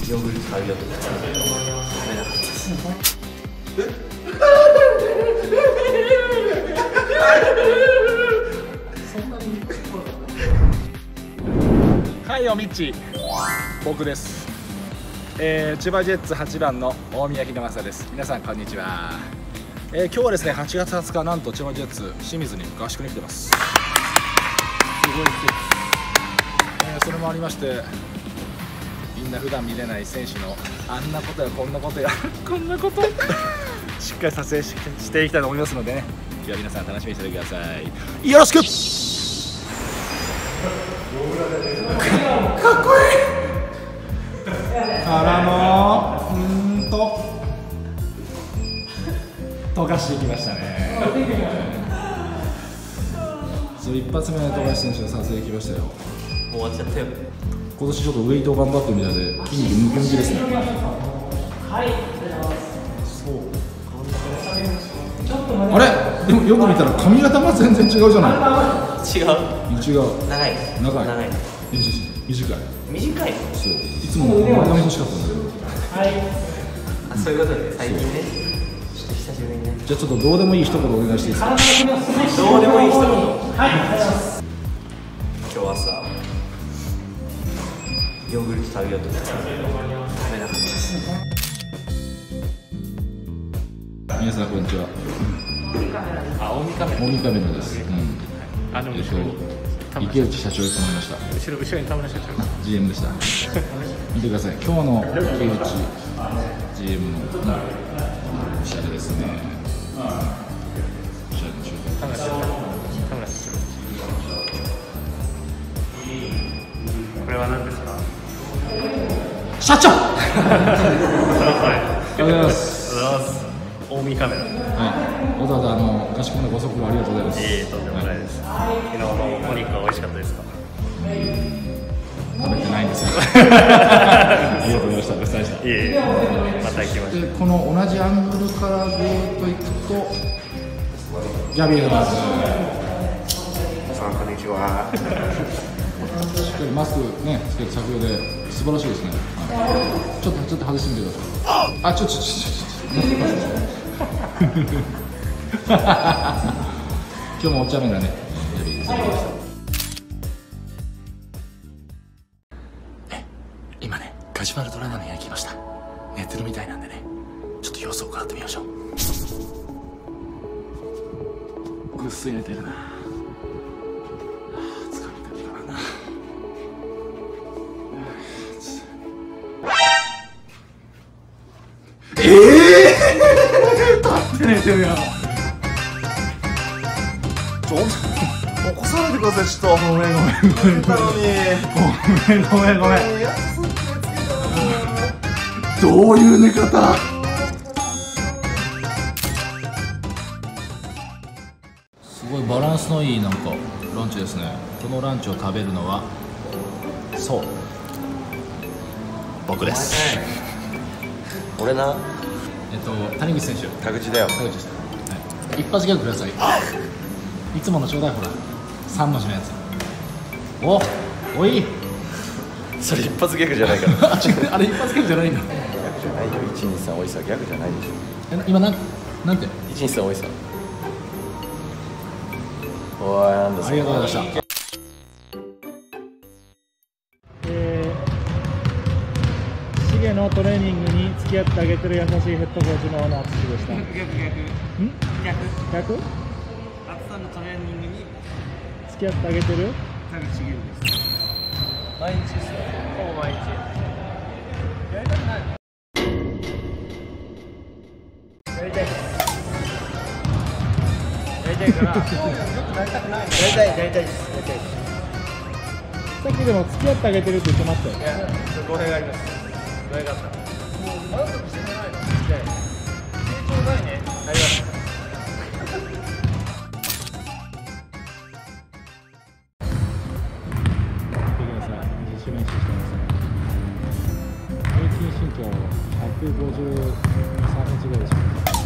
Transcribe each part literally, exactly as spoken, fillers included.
ヨーグルト食べようと思って食べなかったです。 はい、おみち、僕です。えー、千葉ジェッツはちばんの大宮秀正です。皆さんこんにちは。えー、今日はですね、はちがつはつか、なんと千葉ジェッツ清水に合宿に来てます。すごいです、えー、それもありまして、みんな普段見れない選手のあんなことやこんなことやこんなことしっかり撮影 し, していきたいと思いますのでね、今日は皆さん楽しみにしててください。よろしく。かっこいいからのうんと富樫行きましたね。そう一発目の富樫選手の撮影来ましたよ。 もう終わっちゃったよ。 今年ちょっとウェイトを頑張ってるみたいで筋肉ムキムキですね。 はい、そう。 あれでもよく見たら髪型が全然違うじゃない。 違う違う。 長い長い長い短い短い。 そう、いつも前髪欲しかったんだけど。 はい、あ、そういうことで最近ね、ちょっと久しぶりにね。 じゃあちょっとどうでもいい一言お願いしていいですか。 どうでもいい一言。はい、今日朝ヨーグルト食べようと思って食べなかったです。 皆さんこんにちは。 あ、大見カメラ。 大見カメラです。うん。 あのえっと池内社長に頼みました。 後ろ後ろに田村社長。 ジーエム でした。見てください。今日の池内 ジーエム のおしゃれですね。おしゃれのシュート。 田村社長。田村社長。これは何ですか。 社長。 ありがとうございます。大見カメラ。 はい。わざわざあの合宿のご足労ありがとうございます。 いえ、とんでもないです。昨日のお肉は美味しかったですか。 食べてないんですよ。ありがとうございました。ごちそうさまでした。 いえいえ、また行きましょう。 でこの同じアングルからぐーっといくとギャビエルマズ。 さん、こんにちは。 しっかりマスクねつけて着用で素晴らしいですね。はい、ちょっとちょっと外してみてください。あ、ちょっとちょっとちょっと。今日もお茶目なね。今ね、ガジュマルトライナーの部屋に来ました。寝てるみたいなんでね、ちょっと様子を伺ってみましょう。ぐっすり寝てるな。疲れてるからな。ええー、立って寝てるやん。ちょ起こさないでください。ちょっとごめんごめんごめんごめんごめんごめんごめん。どういう寝方。すごいバランスのいいなんかランチですね。このランチを食べるのはそう僕です。 俺な。 えっと谷口選手。 田口だよ。 田口です。はい、一発ギャグください。いつものちょうだい。ほら三文字のやつ。おおい。 それ一発ギャグじゃないから。 あれ一発ギャグじゃないんだ。 ギャグじゃないよ。一二三おいさギャグじゃないでしょ。 え今なんなんて。 一二三おいさ。おいなんだそれ。 ありがとうございました。 シゲのトレーニングに付き合ってあげてる優しいヘッドコーチの小野敦でした。 逆逆。 ん？逆？逆？ あつさんのトレーニングに付き合ってあげてる？ 田口茂です。 毎日ですよ。 ほぼ毎日。やりたくないの？やりたい。やりたいから。よくなりたくない。やりたいやりたいです。やりたいです。 さっきでも付き合ってあげてるって言ってましたよ。 いや、語弊があります。語弊があった。もう満足してないの？いやいや。成長ないね。あります。 自主練習してます。平均身長ひゃくごじゅうさんセンチぐらいでしょうか。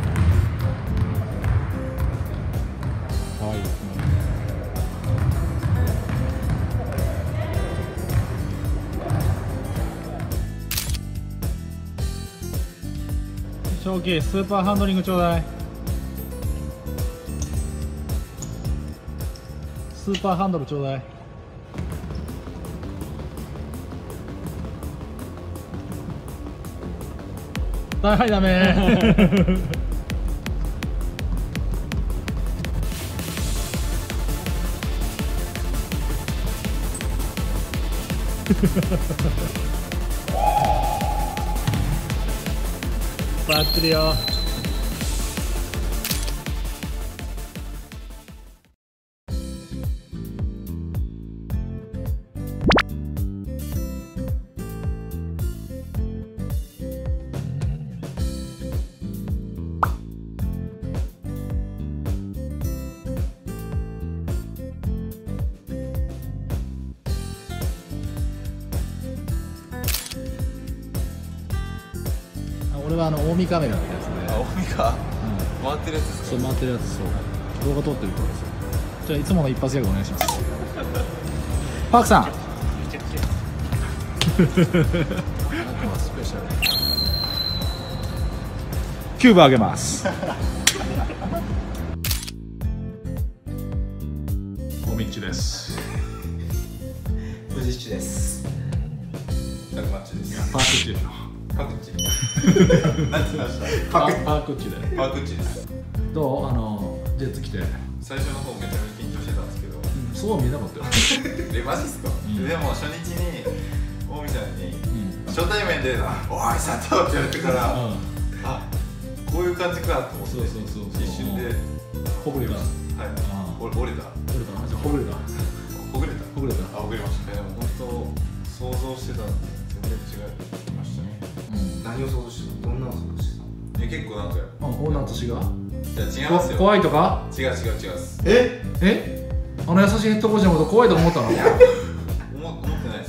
可愛いですね。 大きいスーパーハンドリングちょうだい。スーパーハンドルちょうだい。はいダメバッチリよ。俺はあの近江カメラのやつで、 あ、近江か、うん、回ってるやつですか。 そう回ってるやつ、そう動画撮ってるからですよ。じゃあいつもの一発ギャグお願いしますパークさんキューブあげますおみっちです。 藤七です。ダルマッチです。 パークッチでしょ。 パクチ。なんて言いました。 パーパークッチで。 パークチです。 どうあのジェッツ来て。 最初の方めちゃめちゃ緊張してたんですけど。 うん、そうは見えなかったよ。 え、マジっすか。 うん、 でも初日に大見さんに、うん、初対面で「おい佐藤」って言われてから、うん、あ、こういう感じかと思って。そうそうそうそう。一瞬でほぐれた。はい。 折れた。折れた。 じゃほぐれた。 ほぐれた。 ほぐれた。 あ、ほぐれました。でも本当想像してたのと全然違いましたね。何を想像してた？どんなの想像してた？え、結構なんか。 あ、女としが？ いや違いますよ。 怖いとか？ 違う違う違う。 え？え？あの優しいヘッドコーチのこと怖いと思ったの？思ってないです。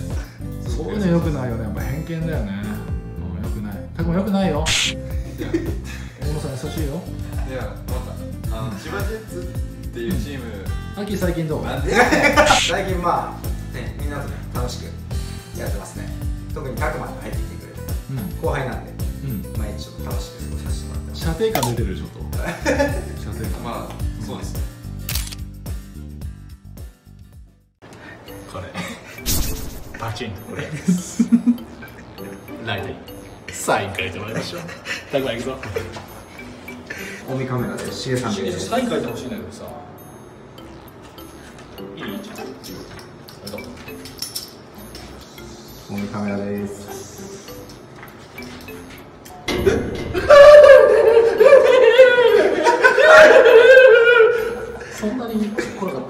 そういうの良くないよね。やっぱ偏見だよね。うん、良くない。たくも良くないよ。いや、大野さん優しいよ。 いや、またあの千葉ジェッツっていうチーム。 アキ最近どう？ なんで？最近まあね、みんなとね楽しくやってますね。特にタクマンが入ってきてくれて、うん、後輩なんで、うん、毎日ちょっと楽しく過ごさせてもらってます。 射程感出てるでしょと。射程感。 まあそうですね。 これパチンこれライトにサイン書いてもらいましょう。タクマン行くぞ。 近江カメラでしげさんでサイン書いてほしいんだけどさ。いいじゃん。 近江カメラです。 そんなに来なかった？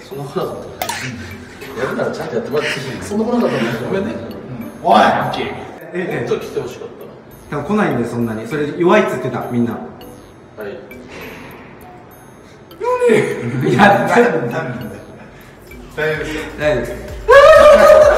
そんな来なかった。やるならちゃんとやってもらってほしい。そんな来なかったの？ごめんね。おい、アッキー。え、もっと来てほしかったな。 多分来ないんでそんなに。それ弱いっつってたみんな。はい。 いや、大丈夫です。 大丈夫です。